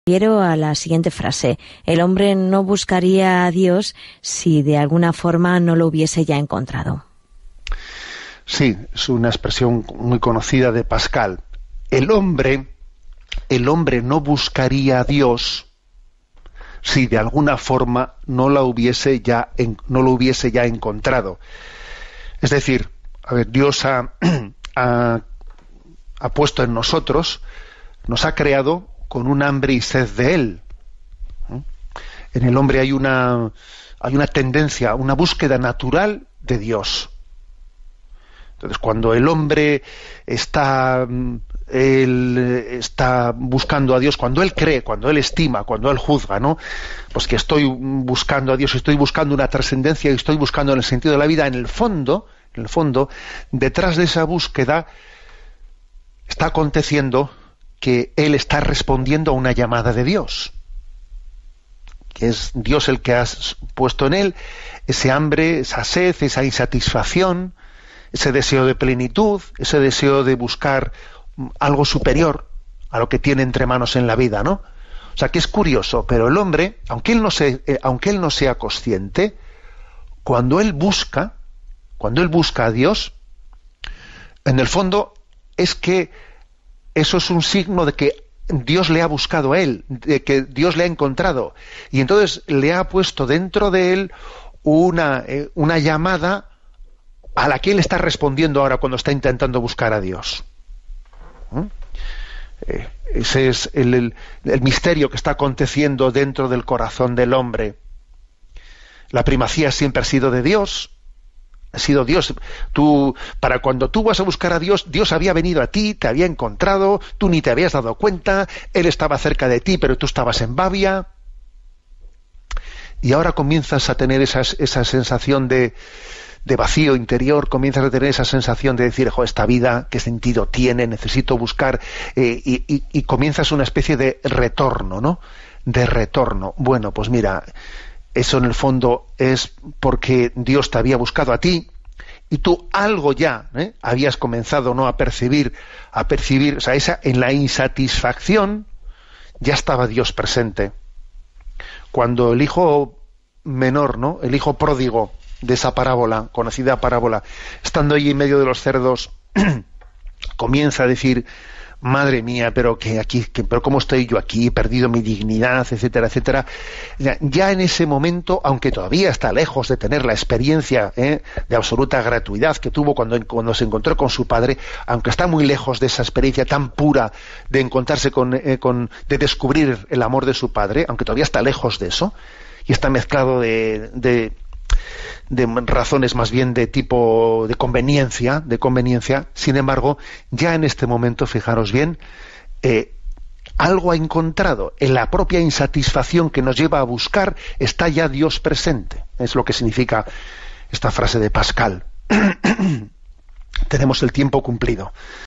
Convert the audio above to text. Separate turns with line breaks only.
Refiero a la siguiente frase: el hombre no buscaría a Dios si de alguna forma no lo hubiese ya encontrado.
Sí, es una expresión muy conocida de Pascal. El hombre no buscaría a Dios si de alguna forma no lo hubiese ya encontrado. Es decir, a ver, Dios ha puesto en nosotros, nos ha creado con un hambre y sed de Él. En el hombre hay una tendencia, una búsqueda natural de Dios. Entonces, cuando el hombre está buscando a Dios, cuando él cree, cuando él estima, cuando él juzga, ¿no? Pues que estoy buscando a Dios, estoy buscando una trascendencia y estoy buscando el sentido de la vida, en el fondo, detrás de esa búsqueda está aconteciendo que él está respondiendo a una llamada de Dios, que es Dios el que ha puesto en él ese hambre, esa sed, esa insatisfacción, ese deseo de plenitud, ese deseo de buscar algo superior a lo que tiene entre manos en la vida, ¿no? O sea, que es curioso, pero el hombre, aunque él no sea consciente, cuando él busca a Dios, en el fondo es que eso es un signo de que Dios le ha buscado a él, de que Dios le ha encontrado, y entonces le ha puesto dentro de él una llamada a la que él está respondiendo ahora cuando está intentando buscar a Dios. Ese es el misterio que está aconteciendo dentro del corazón del hombre. La primacía siempre ha sido de Dios. Ha sido Dios. Para cuando tú vas a buscar a Dios, Dios había venido a ti, te había encontrado, tú ni te habías dado cuenta, Él estaba cerca de ti, pero tú estabas en Babia. Y ahora comienzas a tener esa sensación de vacío interior, comienzas a tener esa sensación de decir, esta vida, ¿qué sentido tiene? Necesito buscar, y comienzas una especie de retorno, ¿no? De retorno. Bueno, pues mira, eso en el fondo es porque Dios te había buscado a ti y tú algo ya habías comenzado, ¿no?, a percibir, o sea, en la insatisfacción ya estaba Dios presente. Cuando el hijo menor, ¿no?, el hijo pródigo de esa parábola, conocida parábola, estando allí en medio de los cerdos, comienza a decir, madre mía, pero cómo estoy yo aquí, he perdido mi dignidad, etcétera, etcétera. Ya en ese momento, aunque todavía está lejos de tener la experiencia de absoluta gratuidad que tuvo cuando se encontró con su padre, aunque está muy lejos de esa experiencia tan pura de encontrarse de descubrir el amor de su padre, aunque todavía está lejos de eso, y está mezclado de razones más bien de tipo de conveniencia, sin embargo, ya en este momento, fijaros bien, algo ha encontrado. En la propia insatisfacción que nos lleva a buscar está ya Dios presente. Es lo que significa esta frase de Pascal. Tenemos el tiempo cumplido.